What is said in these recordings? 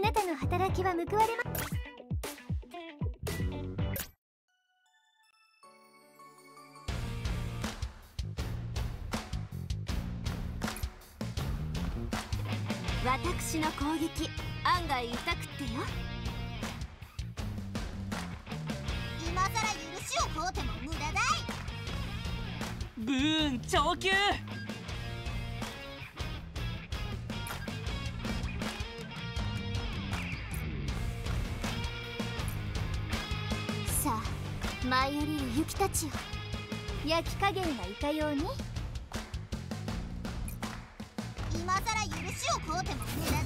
なたの働きは報われます。私の攻撃案外痛くってよ。 今さら許しを請うても無駄だい。 ブーン長級。 さあ舞い降りる雪たちよ。焼き加減はいかように。 今さら許しを請うても無駄だい。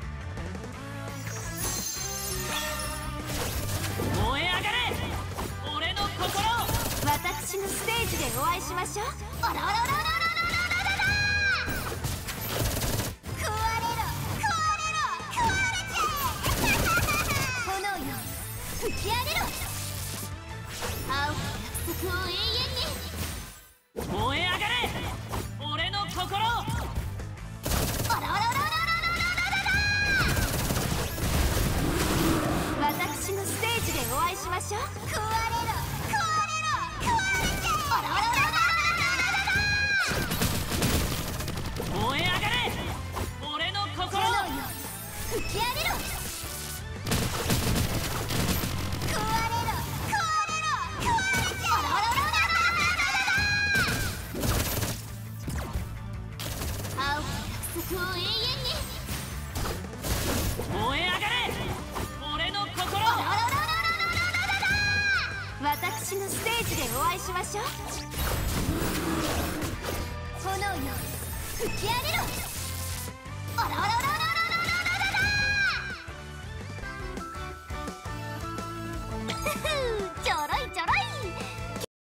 燃え上がれ俺の心。 私のステージでお会いしましょう。 あらあらあらあらあらあらあら。食われろ食われろ食われちゃえ。 炎よ吹き上げろ。青き約束を永遠に。 燃え上がれ俺の心。 あらあらあらあらあらあらあら。 私のステージでお会いしましょう。 食われろ食われろ食われちゃえ。あらあらあらあら燃え上がれ俺の心。 炎よ吹き上げろ。 食われろ食われろ食われちゃえ。あらあらあらあら青き約束を永遠に。 燃え上がれ俺の心。 私のステージでお会いしましょう。炎よ吹き上げろ。 あらあらあら